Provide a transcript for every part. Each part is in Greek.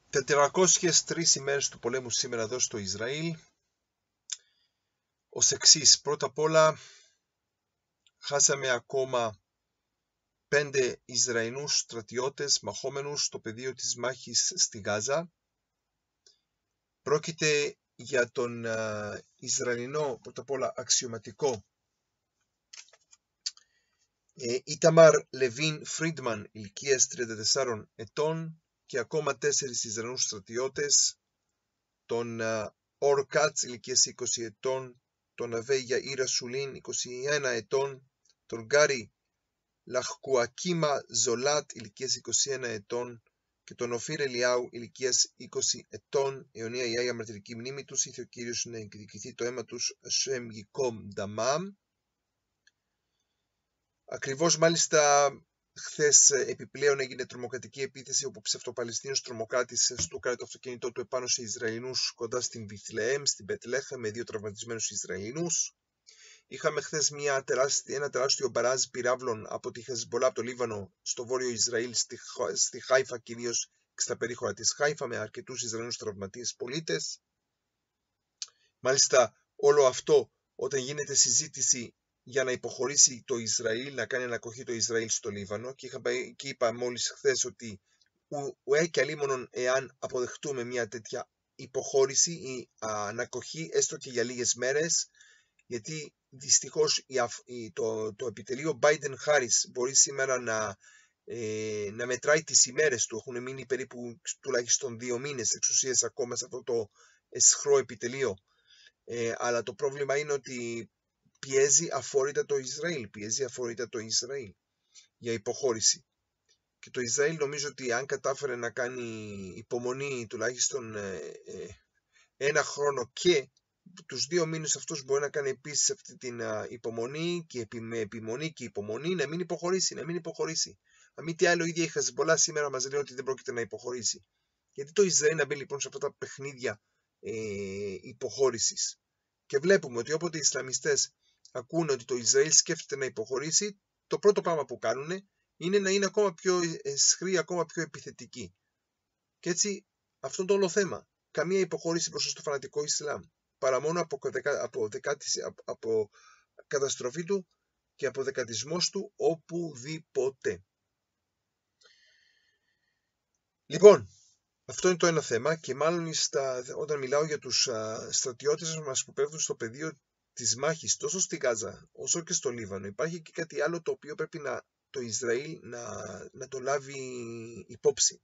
403 ημέρες του πολέμου σήμερα εδώ στο Ισραήλ. Ως εξής, πρώτα απ' όλα χάσαμε ακόμα 5 Ισραηλινούς στρατιώτες μαχόμενους στο πεδίο της μάχης στη Γάζα. Πρόκειται για τον Ισραηλινό, πρώτα απ' όλα αξιωματικό Ίταμαρ Λεβίν Φρίντμαν, ηλικίας 34 ετών, και ακόμα 4 Ισραηλινούς στρατιώτες, τον Ορ Κάτς, ηλικίας 20 ετών, τον Αβέ Ιαΐρα Σουλίν, 21 ετών, τον Γκάρι Λαχκουακίμα Ζολάτ, ηλικίας 21 ετών, και τον Οφίρ Ελιάου, ηλικίας 20 ετών. Αιωνία η Άγια Μαρτυρική μνήμη τους, ήθε ο Κύριος να εκδικηθεί το αίμα τους, Ασέμ Γικόμ Νταμάμ. Ακριβώς μάλιστα χθες επιπλέον έγινε τρομοκρατική επίθεση, όπου ψευτοπαλαιστίνιος τρομοκράτης στούκαρε το αυτοκίνητό του επάνω σε Ισραηλινούς κοντά στην Βιθλεέμ, στην Μπετλέχα, με 2 τραυματισμένους Ισραηλινούς. Είχαμε χθες ένα τεράστιο μπαράζ πυράβλων από τη Χεσμπολά, από το Λίβανο, στο βόρειο Ισραήλ, στη Χάιφα κυρίως και στα περίχωρα της Χάιφα, με αρκετούς Ισραηλινούς τραυματίες πολίτες. Μάλιστα όλο αυτό όταν γίνεται συζήτηση για να υποχωρήσει το Ισραήλ, να κάνει ανακοχή το Ισραήλ στο Λίβανο, και είπα μόλις χθες ότι και αλίμονον εάν αποδεχτούμε μια τέτοια υποχώρηση ή ανακοχή, έστω και για λίγες μέρες, γιατί δυστυχώς το επιτελείο Biden-Harris μπορεί σήμερα να μετράει τις ημέρες του. Έχουν μείνει περίπου τουλάχιστον 2 μήνες εξουσίας ακόμα σε αυτό το αισχρό επιτελείο. Αλλά το πρόβλημα είναι ότι πιέζει αφόρητα το Ισραήλ για υποχώρηση. Και το Ισραήλ νομίζω ότι αν κατάφερε να κάνει υπομονή τουλάχιστον 1 χρόνο, και τους 2 μήνες αυτούς μπορεί να κάνει επίσης αυτή την υπομονή, και με επιμονή και υπομονή να μην υποχωρήσει. Αν μη τι άλλο, η ίδια η Χεσμπολά σήμερα μας λέει ότι δεν πρόκειται να υποχωρήσει. Γιατί το Ισραήλ να μπει λοιπόν σε αυτά τα παιχνίδια υποχώρησης? Και βλέπουμε ότι όποτε οι Ισλαμιστές ακούνε ότι το Ισραήλ σκέφτεται να υποχωρήσει, το πρώτο πράγμα που κάνουν είναι να είναι ακόμα πιο αισχροί, ακόμα πιο επιθετικοί. Και έτσι αυτό είναι το όλο θέμα. Καμία υποχώρηση μπροστά στο φανατικό Ισλάμ, παρά μόνο από καταστροφή του και από δεκατισμός του οπουδήποτε. Λοιπόν, αυτό είναι το ένα θέμα, και μάλλον όταν μιλάω για τους στρατιώτες μας που πέφτουν στο πεδίο της μάχης τόσο στη Γάζα όσο και στο Λίβανο, υπάρχει και κάτι άλλο το οποίο πρέπει το Ισραήλ να το λάβει υπόψη.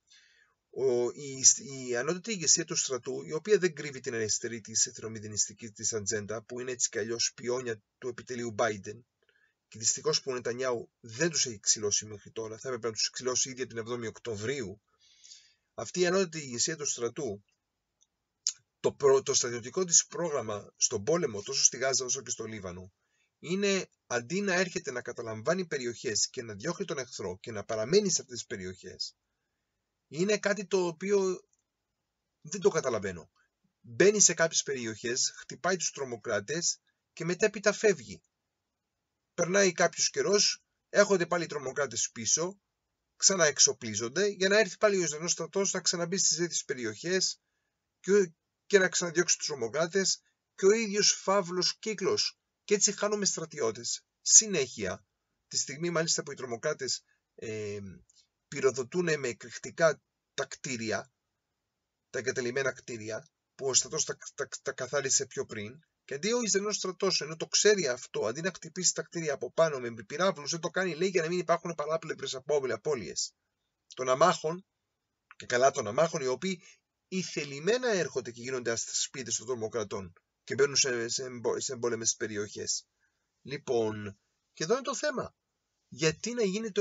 Η ανώτατη ηγεσία του στρατού, η οποία δεν κρύβει την αριστερή της εθνομηδενιστική της ατζέντα, που είναι έτσι κι αλλιώς πιόνια του επιτελείου Biden, και δυστυχώς που ο Νετανιάου δεν τους έχει ξυλώσει μέχρι τώρα, θα έπρεπε να τους ξυλώσει ήδη από την 7η Οκτωβρίου. Αυτή η ανώτατη ηγεσία του στρατού, το στρατιωτικό της πρόγραμμα στον πόλεμο τόσο στη Γάζα όσο και στο Λίβανο, είναι αντί να έρχεται να καταλαμβάνει περιοχές και να διώχνει τον εχθρό και να παραμένει σε αυτές τις περιοχές, είναι κάτι το οποίο δεν το καταλαβαίνω. Μπαίνει σε κάποιες περιοχές, χτυπάει τους τρομοκράτες και μετέπειτα φεύγει. Περνάει κάποιος καιρός, έρχονται πάλι οι τρομοκράτες πίσω, ξαναεξοπλίζονται για να έρθει πάλι ο Ισραηλινός στρατός να ξαναμπεί στις ίδιες περιοχές και να ξαναδιώξει τους τρομοκράτες, και ο ίδιος φαύλος κύκλος. Και έτσι χάνουμε στρατιώτες συνέχεια, τη στιγμή μάλιστα που οι τρομοκράτες πυροδοτούν με εκρηκτικά τα κτίρια, τα εγκαταλειμμένα κτίρια, που ο στρατός τα καθάρισε πιο πριν, και αντί ο Ισραηλινός στρατός, ενώ το ξέρει αυτό, αντί να χτυπήσει τα κτίρια από πάνω με πυράβλους, δεν το κάνει, λέει, για να μην υπάρχουν παράπλευρες απώλειες των αμάχων, και καλά των αμάχων, οι οποίοι ηθελημένα έρχονται και γίνονται αστασπίδες των τρομοκρατών και μπαίνουν σε εμπόλεμες περιοχές. Λοιπόν, και εδώ είναι το θέμα. Γιατί να γίνεται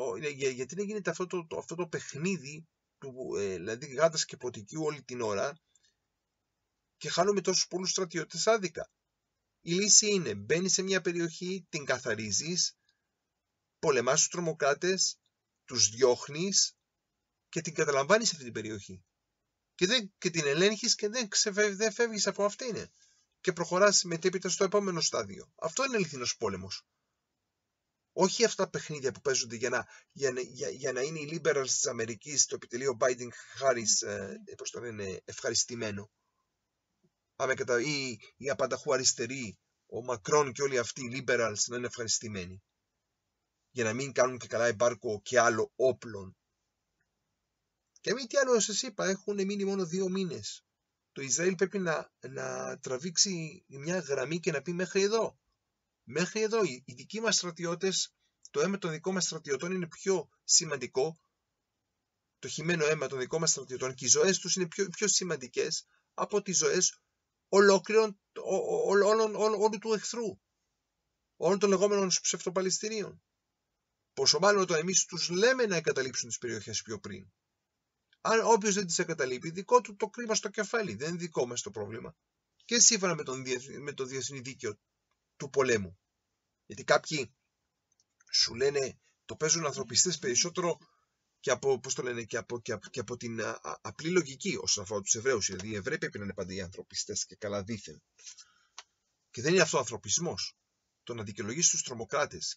αυτό το παιχνίδι δηλαδή γάτας και ποτικιού όλη την ώρα, και χάνουμε τόσους πολλούς στρατιώτες άδικα? Η λύση είναι: μπαίνεις σε μια περιοχή, την καθαρίζεις, πολεμάς τους τρομοκράτες, τους διώχνεις και την καταλαμβάνεις αυτή την περιοχή. Και την ελέγχεις και δεν φεύγεις από αυτήν. Και προχωράς μετέπειτα στο επόμενο στάδιο. Αυτό είναι αληθινός πόλεμος. Όχι αυτά τα παιχνίδια που παίζονται για να είναι οι liberals της Αμερικής, το επιτελείο Biden-Harris, πώς το λένε, ευχαριστημένο. Ή οι απανταχού αριστεροί, ο Μακρόν και όλοι αυτοί οι liberals να είναι ευχαριστημένοι. Για να μην κάνουν και καλά εμπάρκο και άλλο όπλων. Και μην τι άλλο σας είπα, έχουν μείνει μόνο 2 μήνες. Το Ισραήλ πρέπει να τραβήξει μια γραμμή και να πει μέχρι εδώ. Μέχρι εδώ. Οι δικοί μας στρατιώτες, το αίμα των δικών μας στρατιωτών είναι πιο σημαντικό. Το χυμένο αίμα των δικών μας στρατιωτών και οι ζωές τους είναι πιο σημαντικές από τις ζωές ολόκληρων όλου του εχθρού. Όλων των λεγόμενων ψευτοπαλαιστινίων. Πόσο μάλλον όταν εμείς τους λέμε να εγκαταλείψουν τις περιοχές πιο πριν. Αν όποιος δεν τις εγκαταλείπει, δικό του το κρίμα στο κεφάλι. Δεν είναι δικό μας το πρόβλημα. Και σύμφωνα με το διεθνή δίκαιο του πολέμου. Γιατί κάποιοι σου λένε το παίζουν ανθρωπιστές περισσότερο και από, πώς το λένε, και από την απλή λογική όσον αφορά τους Εβραίους. Δηλαδή οι Εβραίοι πρέπει να είναι πάντα οι ανθρωπιστές και καλά δήθεν. Και δεν είναι αυτό ο ανθρωπισμός. Το να δικαιολογήσει τους τρομοκράτες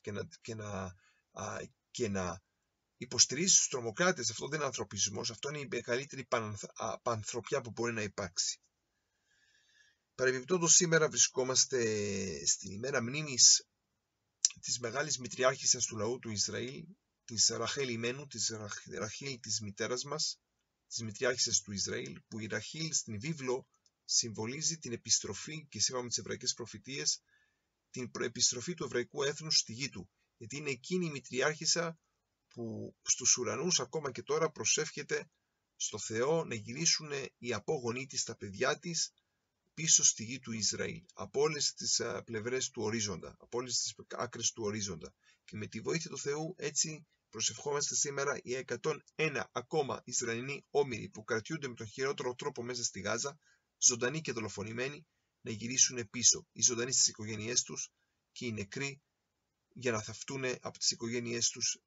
και να υποστηρίζει τους τρομοκράτες, αυτό δεν είναι ανθρωπισμός. Αυτό είναι η μεγαλύτερη πανανθρωπιά που μπορεί να υπάρξει. Παρεμπιπτόντως, σήμερα βρισκόμαστε στην ημέρα μνήμης της μεγάλης μητριάρχισσας του λαού του Ισραήλ, της Ραχέλ Ιμένου, της Ραχήλ της μητέρας μας, της μητριάρχισσας του Ισραήλ, που η Ραχήλ στην βίβλο συμβολίζει την επιστροφή, και σύμφωνα με τις εβραϊκές προφητείες, την επιστροφή του εβραϊκού έθνους στη γη του. Γιατί είναι εκείνη η μητριάρχισσα που στους ουρανούς ακόμα και τώρα προσεύχεται στο Θεό να γυρίσουν οι απόγονοί της, τα παιδιά της, πίσω στη γη του Ισραήλ, από όλες τις πλευρές του ορίζοντα, από όλες τις άκρες του ορίζοντα. Και με τη βοήθεια του Θεού έτσι προσευχόμαστε σήμερα οι 101 ακόμα Ισραηλοί όμηροι που κρατιούνται με τον χειρότερο τρόπο μέσα στη Γάζα, ζωντανοί και δολοφονημένοι, να γυρίσουν πίσω, οι ζωντανοί στις οικογένειές τους και οι νεκροί για να θαυτούν από τις οικογένειές τους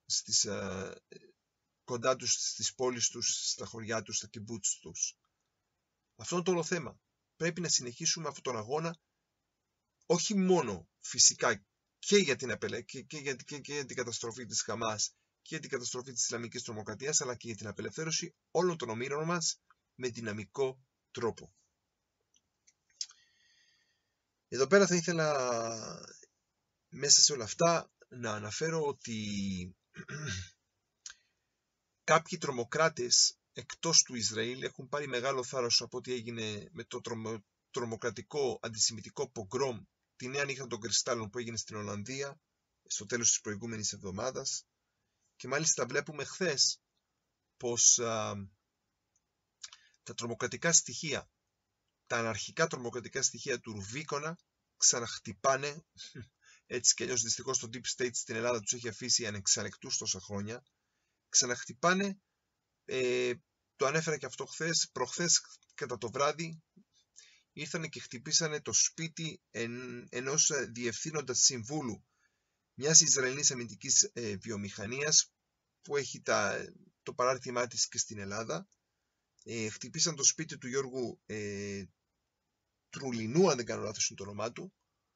κοντά τους, στις πόλεις τους, στα χωριά τους, στα κιμπούτς τους. Αυτό είναι το όλο θέμα. Πρέπει να συνεχίσουμε αυτόν τον αγώνα, όχι μόνο φυσικά και για την καταστροφή της Χαμάς και για την καταστροφή της Ισλαμικής τρομοκρατίας, αλλά και για την απελευθέρωση όλων των ομήρων μας με δυναμικό τρόπο. Εδώ πέρα θα ήθελα μέσα σε όλα αυτά να αναφέρω ότι κάποιοι τρομοκράτες εκτός του Ισραήλ έχουν πάρει μεγάλο θάρρος από ό,τι έγινε με το τρομοκρατικό αντισημιτικό πογκρόμ τη νέα νύχτα των κρυστάλλων που έγινε στην Ολλανδία στο τέλος της προηγούμενης εβδομάδας, και μάλιστα βλέπουμε χθες πως τα τρομοκρατικά στοιχεία, τα αναρχικά τρομοκρατικά στοιχεία του Ρουβίκονα ξαναχτυπάνε. Έτσι κι αλλιώς δυστυχώς το Deep State στην Ελλάδα τους έχει αφήσει ανεξαλεκτούς τόσα χρόνια. Ξαναχτυπάνε, το ανέφερα και αυτό προχθές κατά το βράδυ ήρθανε και χτυπήσανε το σπίτι ενός διευθύνοντα συμβούλου μιας Ισραηλινής αμυντικής βιομηχανίας που έχει το παράρτημά της και στην Ελλάδα. Χτυπήσαν το σπίτι του Γιώργου Τρουλινού, αν δεν κάνω λάθος είναι το όνομά του,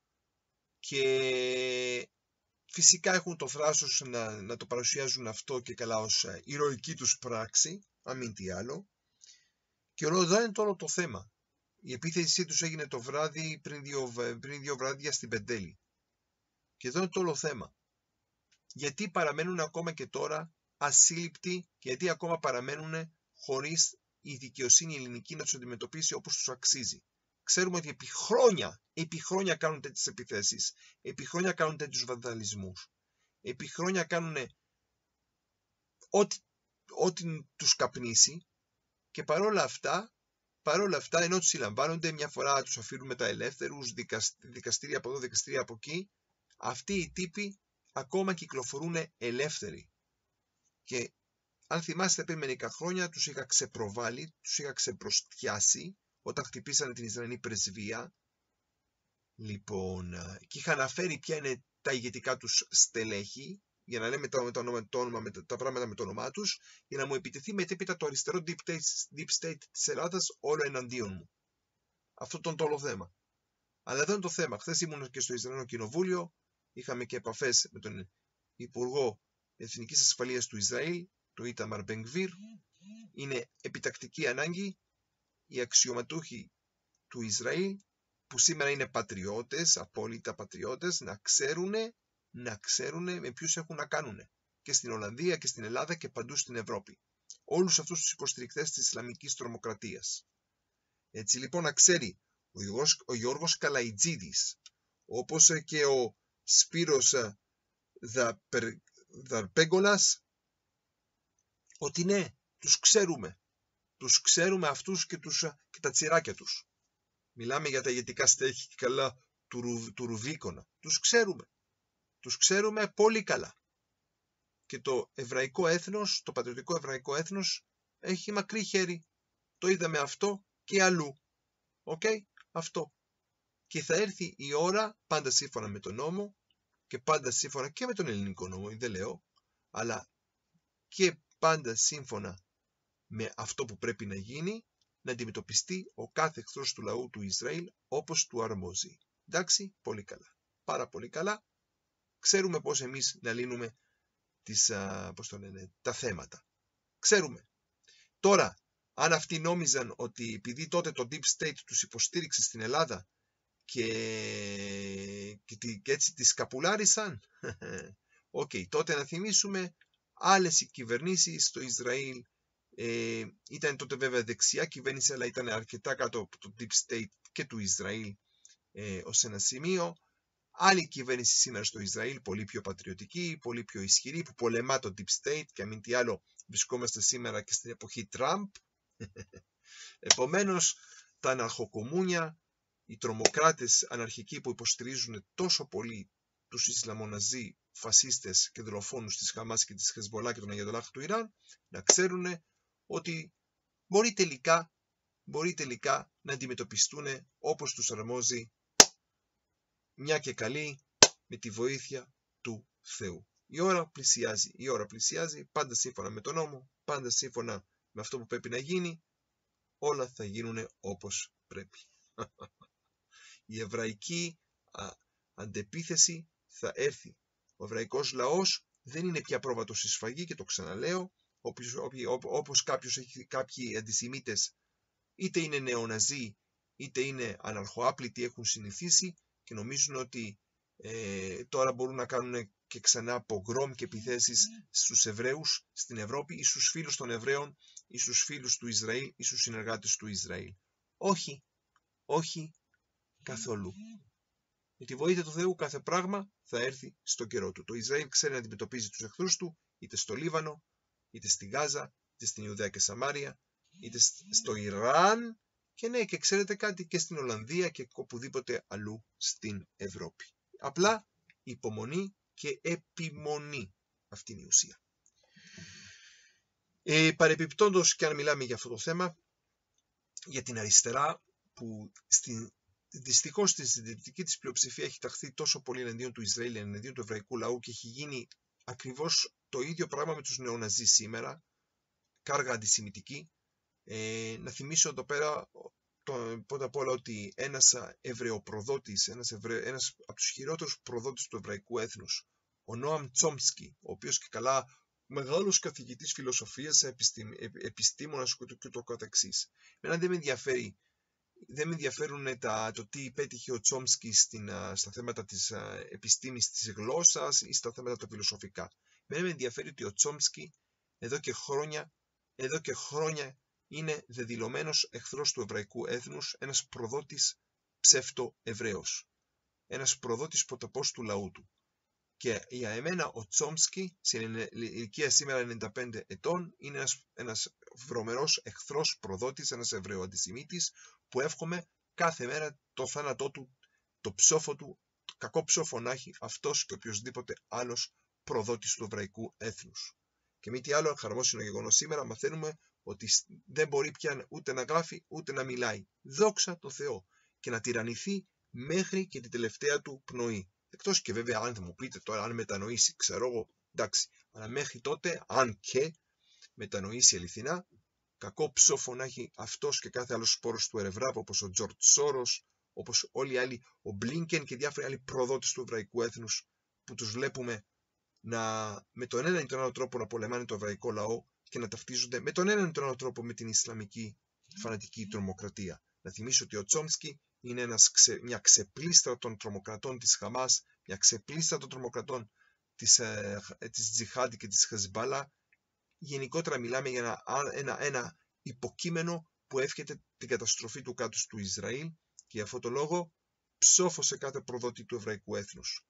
και φυσικά έχουν το θράσος να το παρουσιάζουν αυτό και καλά ως ηρωική τους πράξη, αν μην τι άλλο. Και εδώ είναι τώρα το θέμα. Η επίθεσή τους έγινε το βράδυ πριν δύο βράδια στην Πεντέλη. Και εδώ είναι το όλο θέμα. Γιατί παραμένουν ακόμα και τώρα ασύλληπτοι και γιατί ακόμα παραμένουν χωρίς η δικαιοσύνη ελληνική να τους αντιμετωπίσει όπως τους αξίζει. Ξέρουμε ότι επί χρόνια κάνουν τέτοιες επιθέσεις, επί χρόνια κάνουν τέτοιους βανδαλισμούς, επί χρόνια κάνουν ό,τι τους καπνίσει, και παρόλα αυτά, ενώ τους συλλαμβάνονται, μια φορά τους αφήνουν μετά ελεύθερους, δικαστήρια από εδώ, δικαστήρια από εκεί, αυτοί οι τύποι ακόμα κυκλοφορούν ελεύθεροι. Και αν θυμάστε πριν μερικά χρόνια τους είχα ξεπροβάλει, τους είχα ξεπροστιάσει όταν χτυπήσανε την Ισραηλινή πρεσβεία. Λοιπόν, και είχα αναφέρει ποια είναι τα ηγετικά τους στελέχη, για να λέμε τα πράγματα με το όνομά τους, για να μου επιτεθεί μετέπειτα το αριστερό deep state της Ελλάδας όλο εναντίον μου. Αυτό ήταν το όλο θέμα. Αλλά εδώ είναι το θέμα. Χθες ήμουν και στο Ισραηλινό Κοινοβούλιο είχαμε και επαφές με τον Υπουργό Εθνικής Ασφαλείας του Ισραήλ, το Ίταμαρ Μπεν-Γκβίρ. Είναι επιτακτική ανάγκη οι αξιωματούχοι του Ισραήλ, που σήμερα είναι πατριώτες, απόλυτα πατριώτες, να ξέρουν με ποιους έχουν να κάνουν. Και στην Ολλανδία και στην Ελλάδα και παντού στην Ευρώπη. Όλους αυτούς τους υποστηρικτές της Ισλαμικής τρομοκρατίας. Έτσι λοιπόν να ξέρει ο Γιώργος Καλαϊτζίδης, όπως και ο Σπύρος Δαρπέγκολας, ότι ναι, τους ξέρουμε. Τους ξέρουμε αυτούς και τα τσιράκια τους. Μιλάμε για τα ηγετικά στέχη και καλά του Ρουβίκονα. Τους ξέρουμε. Τους ξέρουμε πολύ καλά. Και το εβραϊκό έθνος, το πατριωτικό εβραϊκό έθνος έχει μακρύ χέρι. Το είδαμε αυτό και αλλού. Αυτό. Και θα έρθει η ώρα, πάντα σύμφωνα με τον νόμο και πάντα σύμφωνα και με τον ελληνικό νόμο, δεν λέω, αλλά και πάντα σύμφωνα με αυτό που πρέπει να γίνει, να αντιμετωπιστεί ο κάθε εχθρός του λαού του Ισραήλ όπως του αρμόζει. Εντάξει, πολύ καλά. Πάρα πολύ καλά. Ξέρουμε πώς εμείς να λύνουμε τα θέματα. Ξέρουμε. Τώρα, αν αυτοί νόμιζαν ότι επειδή τότε το Deep State τους υποστήριξε στην Ελλάδα και έτσι τις καπουλάρισαν, τότε να θυμίσουμε άλλες κυβερνήσεις στο Ισραήλ. Ήταν τότε βέβαια δεξιά κυβέρνηση, αλλά ήταν αρκετά κάτω από το Deep State και του Ισραήλ ως ένα σημείο. Άλλη κυβέρνηση σήμερα στο Ισραήλ, πολύ πιο πατριωτική, πολύ πιο ισχυρή, που πολεμά το Deep State και αν μη τι άλλο βρισκόμαστε σήμερα και στην εποχή Τραμπ. Επομένως, τα αναρχοκομμούνια, οι τρομοκράτες αναρχικοί που υποστηρίζουν τόσο πολύ τους Ισλαμοναζί φασίστες και δολοφόνους της Χαμάς και της Χεσμολά και των Αγιατολάχ του Ιράν, να ξέρουν ότι μπορεί τελικά να αντιμετωπιστούν όπως τους αρμόζει, μια και καλή, με τη βοήθεια του Θεού. Η ώρα πλησιάζει, πάντα σύμφωνα με τον νόμο, πάντα σύμφωνα με αυτό που πρέπει να γίνει, όλα θα γίνουν όπως πρέπει. Η εβραϊκή αντεπίθεση θα έρθει. Ο εβραϊκός λαός δεν είναι πια πρόβατος στη σφαγή, και το ξαναλέω, όπως κάποιοι αντισημίτες, είτε είναι νεοναζί, είτε είναι αναρχοάπλητοι, έχουν συνηθίσει και νομίζουν ότι τώρα μπορούν να κάνουν και ξανά πογκρόμ και επιθέσεις στους Εβραίους στην Ευρώπη ή στους φίλους των Εβραίων ή στους φίλους του Ισραήλ ή στους συνεργάτες του Ισραήλ. Όχι καθόλου. Με τη βοήθεια του Θεού κάθε πράγμα θα έρθει στο καιρό του. Το Ισραήλ ξέρει να αντιμετωπίζει τους εχθρούς του, είτε στο Λίβανο, είτε στη Γάζα, είτε στην Ιουδαία και Σαμάρια, είτε στο Ιράν και ναι, και ξέρετε κάτι, και στην Ολλανδία και οπουδήποτε αλλού στην Ευρώπη. Απλά υπομονή και επιμονή. Αυτή είναι η ουσία. Παρεπιπτόντως, και αν μιλάμε για αυτό το θέμα, για την αριστερά που δυστυχώς στη συντηρητική της πλειοψηφία έχει ταχθεί τόσο πολύ εναντίον του Ισραήλ, εναντίον του εβραϊκού λαού, και έχει γίνει ακριβώς το ίδιο πράγμα με τους νεοναζί σήμερα, κάργα αντισημιτική. Να θυμίσω εδώ πέρα πρώτα απ' όλα ότι ένας εβραιοπροδότης, ένας από τους χειρότερους προδότες του εβραϊκού έθνους, ο Νόαμ Τσόμσκι, ο οποίος και καλά μεγάλος καθηγητής φιλοσοφίας, επιστήμονας και το καθεξής. Εμένα δεν με ενδιαφέρουν το τι πέτυχε ο Τσόμσκι στα θέματα της επιστήμης της γλώσσας ή στα θέματα τα φιλοσοφικά. Εμένα με ενδιαφέρει ότι ο Τσόμσκι εδώ και χρόνια είναι δεδηλωμένος εχθρός του εβραϊκού έθνους, ένας προδότης ψεύτο-εβραίος, ένας προδότης ποταπός του λαού του. Και για εμένα ο Τσόμσκι, στην ηλικία σήμερα 95 ετών, είναι ένας βρωμερός εχθρός προδότης, ένας εβραιοαντισημίτης, που εύχομαι κάθε μέρα το θάνατό του, το ψόφο του, το κακό ψόφο να έχει αυτός και οποιοσδήποτε άλλος προδότης του εβραϊκού έθνους. Και μη τι άλλο, χαρμόσυνο γεγονός σήμερα, μαθαίνουμε ότι δεν μπορεί πια ούτε να γράφει ούτε να μιλάει. Δόξα τω Θεώ. Και να τυραννηθεί μέχρι και την τελευταία του πνοή. Εκτός και βέβαια, αν θα μου πείτε τώρα, αν μετανοήσει, ξέρω εγώ, εντάξει. Αλλά μέχρι τότε, αν και μετανοήσει αληθινά, κακό ψόφο να έχει αυτός και κάθε άλλος σπόρος του ερευνάπου, όπως ο Τζορτ Σόρος, όπως όλοι οι άλλοι, ο Μπλίνκεν και διάφοροι άλλοι προδότες του εβραϊκού έθνους, που τους βλέπουμε με τον έναν ή τον άλλο τρόπο να πολεμάνε το εβραϊκό λαό και να ταυτίζονται με τον έναν ή τον άλλο τρόπο με την Ισλαμική φανατική τρομοκρατία. Να θυμίσω ότι ο Τσόμσκι είναι μια ξεπλήστρα των τρομοκρατών της Χαμάς, μια ξεπλήστρα των τρομοκρατών της Τζιχάντη και της Χεσμπάλα. Γενικότερα μιλάμε για ένα υποκείμενο που εύχεται την καταστροφή του κράτους του Ισραήλ και για αυτόν τον λόγο ψόφο σε κάθε προδότη του εβραϊκού έθνους.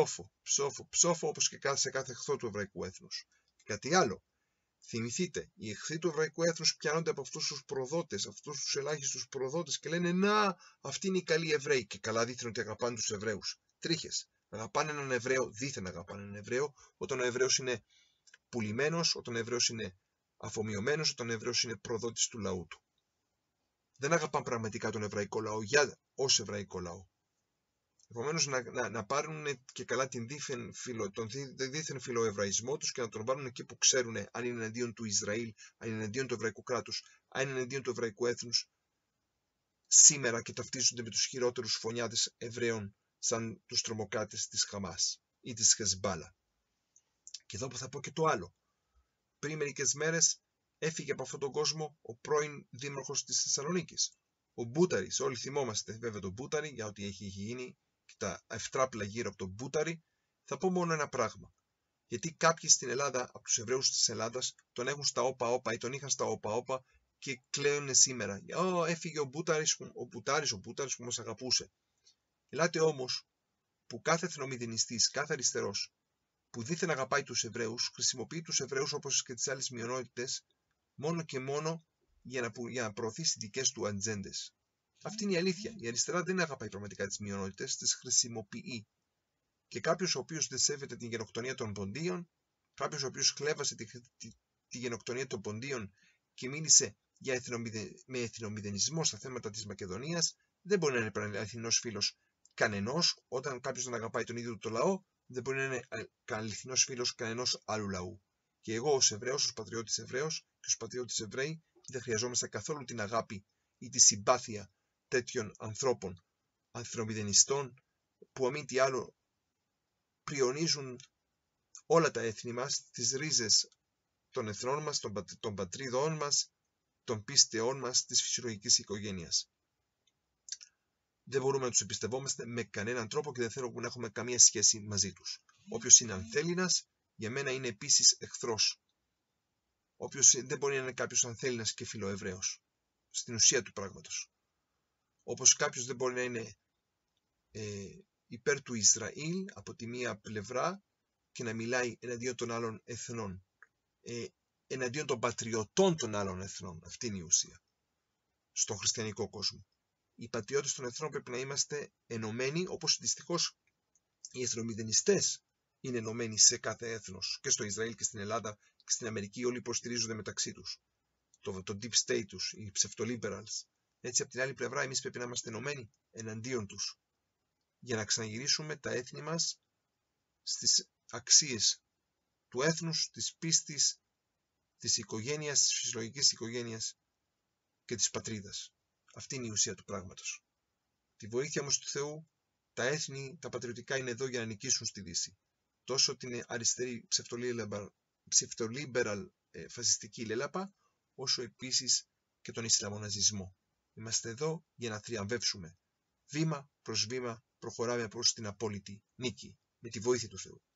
Ψόφο όπως και σε κάθε εχθρό του εβραϊκού έθνους. Κάτι άλλο. Θυμηθείτε, οι εχθροί του εβραϊκού έθνους πιάνονται από αυτούς τους προδότες, αυτούς τους ελάχιστους προδότες και λένε «Να, αυτοί είναι οι καλοί Εβραίοι» και καλά δείχνουν ότι αγαπάνε τους Εβραίους. Τρίχες. Αγαπάνε έναν Εβραίο, δίθεν αγαπάνε έναν Εβραίο, όταν ο Εβραίος είναι πουλημένος, όταν ο Εβραίος είναι αφομοιωμένος, όταν ο Εβραίος είναι προδότης του λαού του. Δεν αγαπάνε πραγματικά τον εβραϊκό λαό ως εβραϊκό λαό. Επομένως να πάρουν και καλά τον δίθεν φιλοεβραϊσμό τους και να τον βάλουν εκεί που ξέρουν αν είναι εναντίον του Ισραήλ, αν είναι εναντίον του εβραϊκού κράτους, αν είναι εναντίον του εβραϊκού έθνους σήμερα και ταυτίζονται με τους χειρότερους φωνιάδες Εβραίων σαν τους τρομοκράτες της Χαμάς ή της Χεσμπάλα. Και εδώ που θα πω και το άλλο. Πριν μερικές μέρες έφυγε από αυτόν τον κόσμο ο πρώην δήμαρχος της Θεσσαλονίκης, ο Μπούταρης. Όλοι θυμόμαστε βέβαια τον Μπούταρη για ό,τι έχει γίνει και τα ευτράπλα γύρω από τον Μπούταρη. Θα πω μόνο ένα πράγμα. Γιατί κάποιοι στην Ελλάδα, από τους Εβραίους της Ελλάδας, τον έχουν στα όπα-όπα ή τον είχαν στα όπα-όπα και κλαίουν σήμερα. Έφυγε ο Μπούταρης που μας αγαπούσε. Ελάτε όμως που κάθε εθνομηδενιστής, κάθε αριστερός που δίθεν αγαπάει τους Εβραίους, χρησιμοποιεί τους Εβραίους όπως και τις άλλες μειονότητες μόνο και μόνο για να προωθήσει δικές του ατζέντες. Αυτή είναι η αλήθεια. Η αριστερά δεν αγαπάει πραγματικά τις μειονότητες, τις χρησιμοποιεί. Και κάποιος ο οποίος δεν σέβεται την γενοκτονία των Ποντίων, κάποιος ο οποίος χλέβασε τη γενοκτονία των Ποντίων και μίλησε με εθνομηδενισμό στα θέματα της Μακεδονίας, δεν μπορεί να είναι αληθινός φίλος κανενός. Όταν κάποιος δεν αγαπάει τον ίδιο το λαό, δεν μπορεί να είναι αληθινός φίλος κανενός άλλου λαού. Και εγώ ως Εβραίος, ως πατριώτης Εβραίος και ως πατριώτης Εβραίοι, δεν χρειαζόμαστε καθόλου την αγάπη ή τη συμπάθεια τέτοιων ανθρώπων, εθνομηδενιστών, που αμήν τι άλλο πριονίζουν όλα τα έθνη μας, τις ρίζες των εθνών μας, των πατρίδων μας, των πίστεών μας, της φυσιολογικής οικογένειας. Δεν μπορούμε να τους εμπιστευόμαστε με κανέναν τρόπο και δεν θέλουμε να έχουμε καμία σχέση μαζί τους. Όποιος είναι ανθέλληνας, για μένα είναι επίσης εχθρός. Όποιος δεν μπορεί να είναι κάποιος ανθέλληνας και φιλοεβραίος, στην ουσία του πράγματος. Όπως κάποιος δεν μπορεί να είναι υπέρ του Ισραήλ από τη μία πλευρά και να μιλάει εναντίον των άλλων εθνών. Εναντίον των πατριωτών των άλλων εθνών. Αυτή είναι η ουσία. Στον χριστιανικό κόσμο. Οι πατριώτες των εθνών πρέπει να είμαστε ενωμένοι, όπως δυστυχώς οι εθνομηδενιστές είναι ενωμένοι σε κάθε έθνος. Και στο Ισραήλ και στην Ελλάδα και στην Αμερική όλοι υποστηρίζονται μεταξύ τους. Το deep state τους, οι ψευτολίμπεραλς. Έτσι από την άλλη πλευρά εμείς πρέπει να είμαστε ενωμένοι εναντίον τους. Για να ξαναγυρίσουμε τα έθνη μας στις αξίες του έθνους, της πίστης, της οικογένειας, της φυσιολογικής οικογένειας και της πατρίδας. Αυτή είναι η ουσία του πράγματος. Τη βοήθεια όμως του Θεού, τα έθνη, τα πατριωτικά είναι εδώ για να νικήσουν στη Δύση. Τόσο την αριστερή ψευτολίμπεραλ φασιστική λέλαπα, όσο επίσης και τον Ισλαμοναζισμό. Είμαστε εδώ για να θριαμβεύσουμε. Βήμα προς βήμα προχωράμε προς την απόλυτη νίκη, με τη βοήθεια του Θεού.